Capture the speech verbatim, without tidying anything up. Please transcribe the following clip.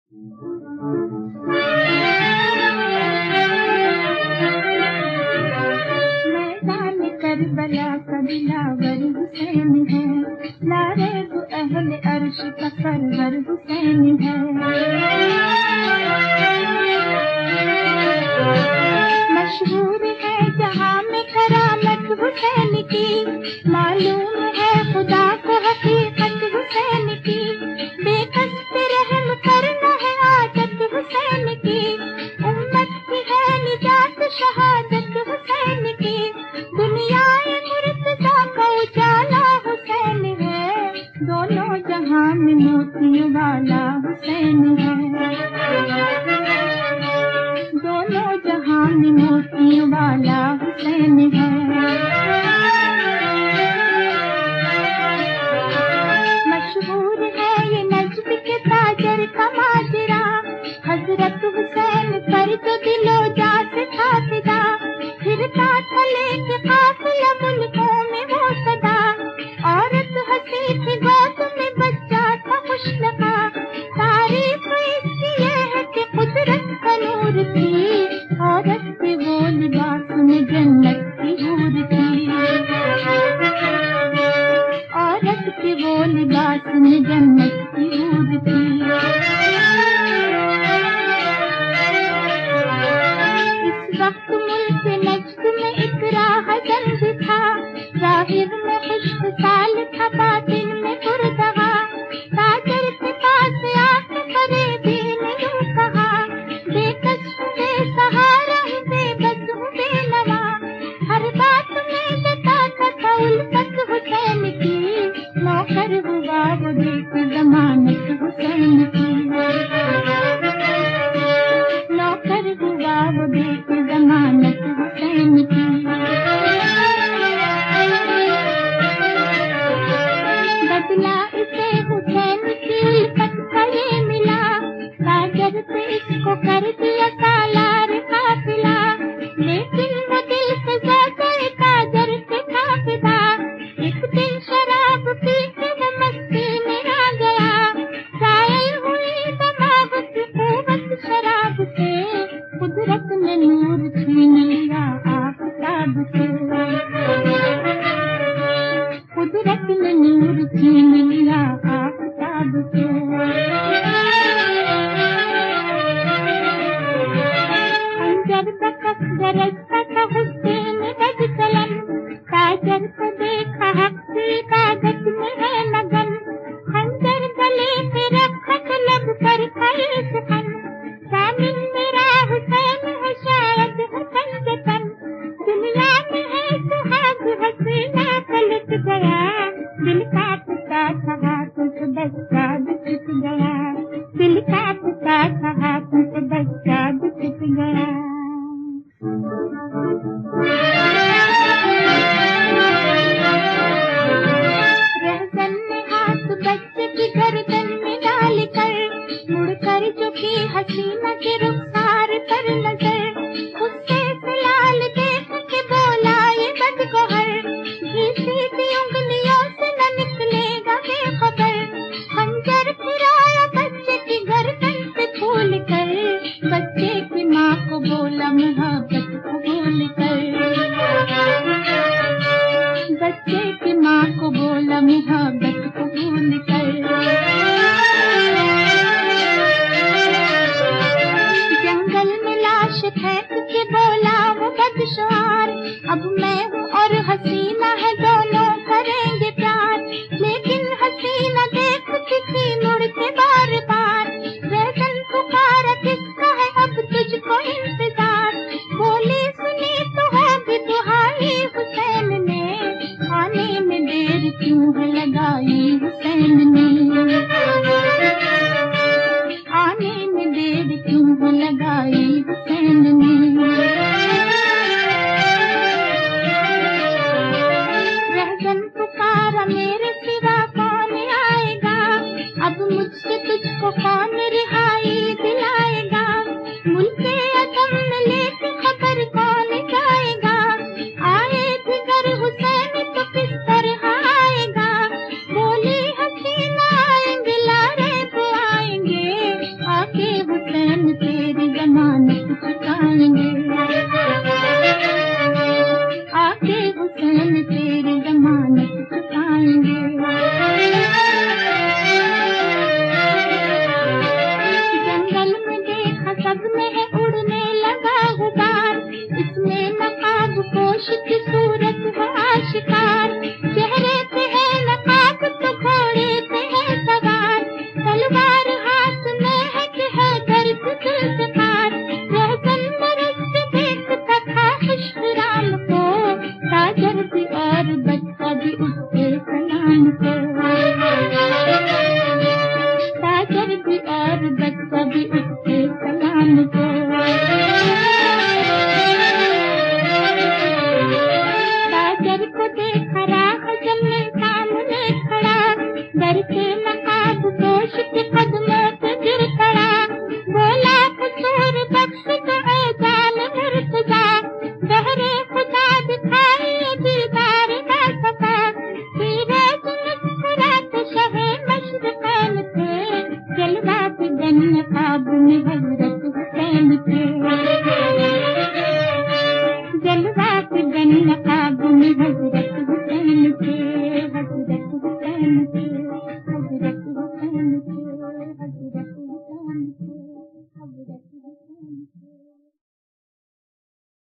मैदान करबला का दिलावर हुसैन है, लारे वो अहले अर्श का सरवर हुसैन है। मशहूर है जहां में करामत हुसैन की, मालूम है खुदा को हकीकत हुसैन की। बेकस पे रहम करना है आदत हुसैन की, उम्मत की है निजात शहादत हुसैन की। दुनियाए मुर्तजा का उजाला हुसैन है, दोनों जहां में मोतियों वाला हुसैन है। दोनों जहां में मोतियों वाला हुसैन है। मशहूर है ये नज्द के ताजर का माजरा, हजरत हुसैन पर तो दिलो जा से था फिदा। फिरता था लेके काफिला मुल्कों में वो सदा, औरत हंसी थी गोद में बच्चा था खुश लगा। तारीफ इसकी ये है कि कुदरत का नूर थी, औरत पे वो लिबास में जन्नत की हूर थी। औरत के वो लिबास में जन्नत की हूर थी। इस वक्त मुल्क नज्द में एक राहजंद था, जाहिर में खुशहाल था बातिन में पुरदगा। ताजर के पास आके फरेबी ने यूं कहा, बेकस हूँ बेसहारा हूँ बेबस हूँ बेनवा। हर बात में बताता था उल्फत हुसैन की, नौकर हुआ वो देख जमानत हुसैन की। नौकर हुआ वो देख जमानत हुसैन की। बदला इसे हुसैन की उल्फत का ये मिला, ताजर पे इसको कर दिया सालार काफिला। लेकिन वो दिल से ज्यादा ताजर से था फिदा, एक दिन शराब पी के वो मस्ती में आ गया। कायल हुई दिमाग की कुव्वत शराब से, कुदरत ने नूर छीन लिया आफताब से। कुदरत ने नूर छीन लिया आफताब से। अंजर तक गरजता था हुसैन बद चलन, ताजर को देखा हक की इबादत में है मगन। खंजर गले पे रखा तो लब पर खड़े सुखन, सामिन मेरा हुसैन है शायद हुसन जतन। दुनिया में है सुहाग हसीना पलट गया, दिल कांपता था हाथों से बच्चा बिछट गया। दिल कांपता था हाथों से बच्चा बिछट गया। रहसन ने हाथ बच्चे की गर्दन में डाल कर, मुड़कर जो की हसीना के रुखसार पर नजर। गुस्से से लाल देख के बोला ये बदगोहर, घिसी थी उंगलियों से न निकलेगा बेखबर। खंजर फिराया बच्चे की गर्दन पे फूल कर, बच्चे की माँ को बोला मोहब्बत को भूल कर। बच्चे की माँ को बोला मोहब्बत को भूल कर। जंगल में लाश फेंक के बोला वो बदशुमार, अब मैं हूँ और हसीना है दोनों करेंगे प्यार। लेकिन हसीना देखती थी मुड़ के बार बार, रहसन पुकारा किसका है अब तुझको इंतजार। बोली सुनी तो होगी दुहाई हुसैन ने, आने में देर क्यों है लगाई हुसैन ने। आने में देर क्यों है लगाई हुसैन ने। रहसन पुकारा मेरे सिवा कौन आएगा, अब मुझसे तुझको कौन रिहाई दिलाएगा। मुल्के अदम में लेके खबर कौन जाएगा, आए जिगर हुसैन तो किस तरह आएगा। बोली हसीना आएंगे लारे वो आएंगे, आके के कदमों पे गिर पड़ा, बोला कसूर बख्श तो ऐ जान मुर्तजा, गहरे खुदा दिखाई दीदार ना सका, फिरोज मुस्कुराते शहे मशरक़ैन थे, जलवा फिदन ख्वाब में हज़रत हुसैन थे, जलवा फिदन ख्वाब में हज़रत हुसैन थे, हज़रत हुसैन थे।